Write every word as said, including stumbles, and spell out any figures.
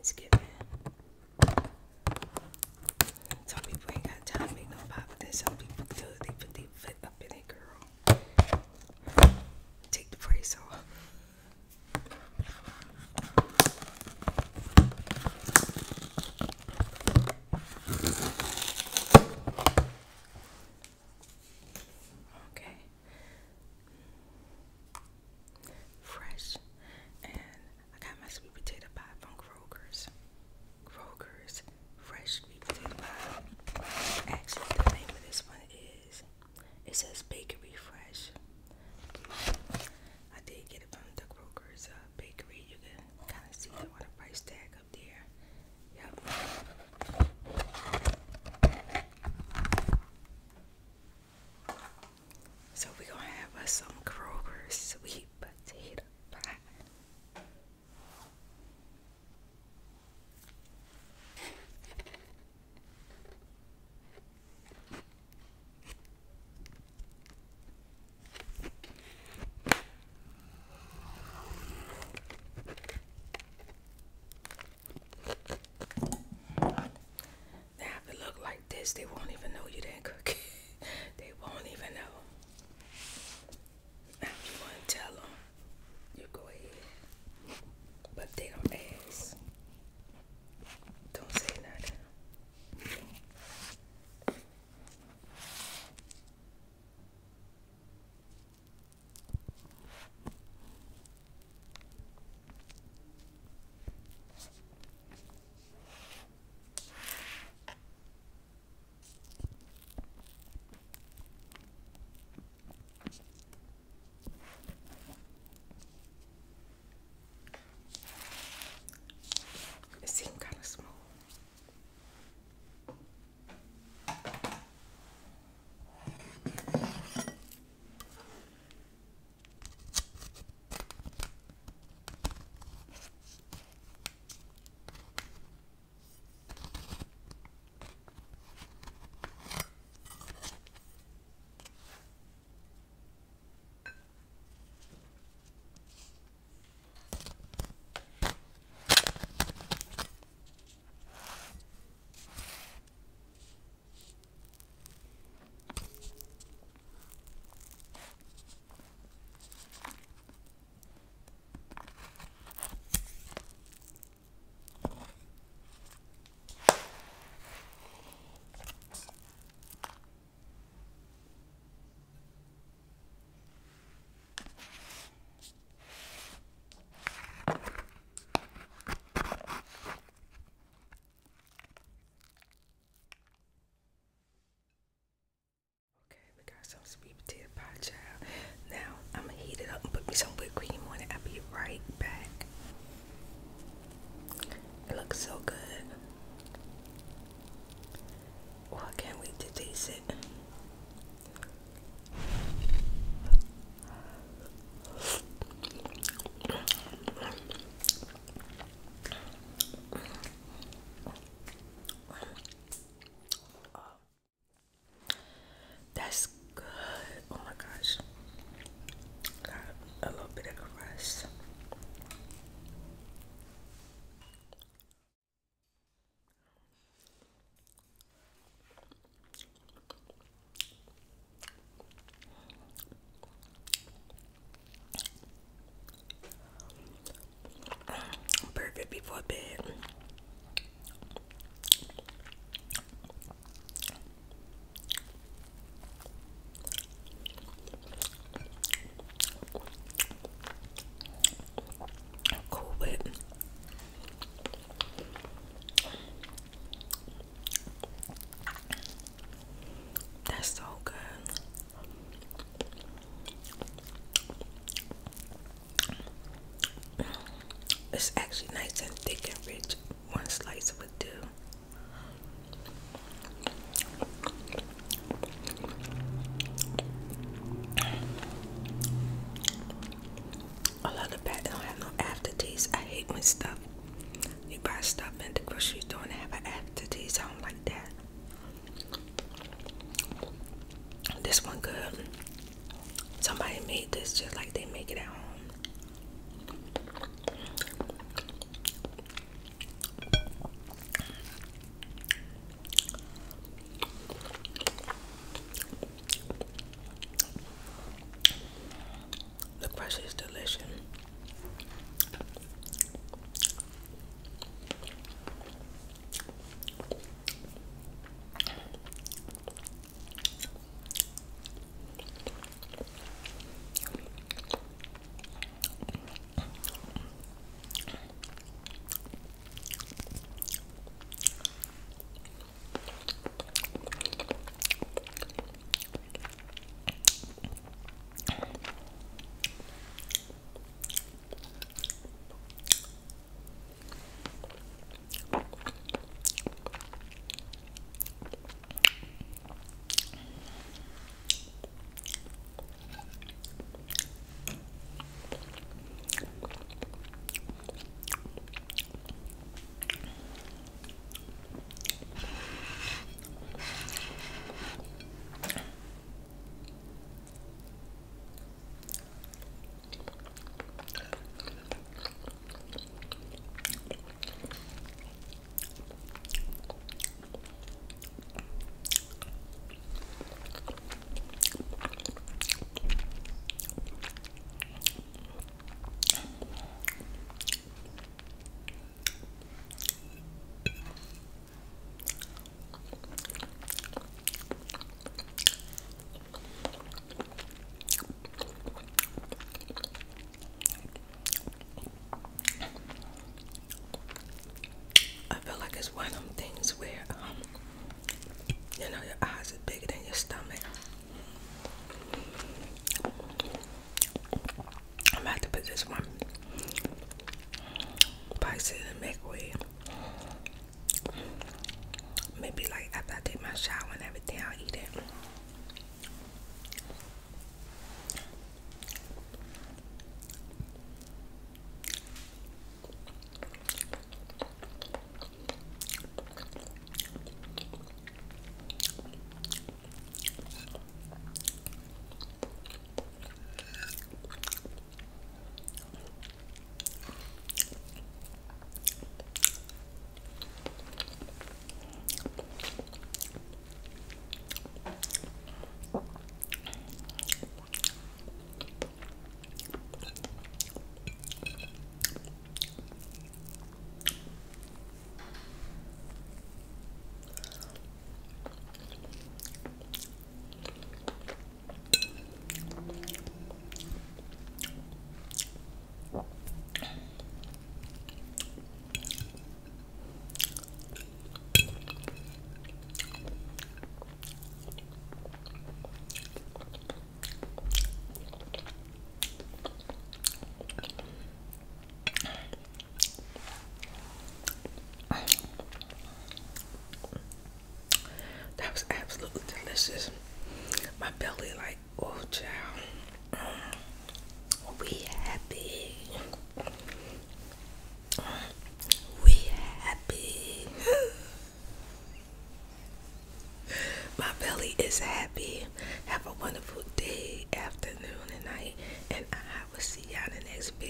Thanksgiving. Some people ain't got time to make no pop, but then some people do. They put their foot up in it, girl. Take the brace off. Okay. Fresh. And I got my sweet potato pie from Kroger's. Kroger's fresh sweet potato pie. Actually, the name of this one is, it says Bakery Fresh. I did get it from the Kroger's uh, bakery. You can kind of see it on the price tag up there. Yep. So we're gonna have us some Kroger's sweet potato pie. Now if it look like this, they won't even know you didn't cook it. They won't even know. Now if you want to tell them, you go ahead. But they don't ask. Don't say nothing. It seemed kind of small. Okay, we got some sweet potato pie, child. Now I'm gonna heat it up and put me some whipped cream on it. I'll be right back. It looks so good. Oh, I can't wait to taste it. That's good. Oh my gosh. Got a little bit of crust. Perfect before bed. Cool Whip. That's so good. It's actually nice and thick and rich. One slice would do. I love the fact it don't have no aftertaste. I hate when stuff, you buy stuff in the grocery store and have an aftertaste. I don't like that. This one good. Somebody made this just like they make it at home. one of them things where, um, you know, your eyes are bigger than your stomach. I'm about to put this one, probably sit in the microwave. Maybe like after I take my shower and everything, I'll eat it. That was absolutely delicious. My belly like, oh child, we happy. We happy. My belly is happy. Have a wonderful day, afternoon, and night. And I will see y'all in the next video.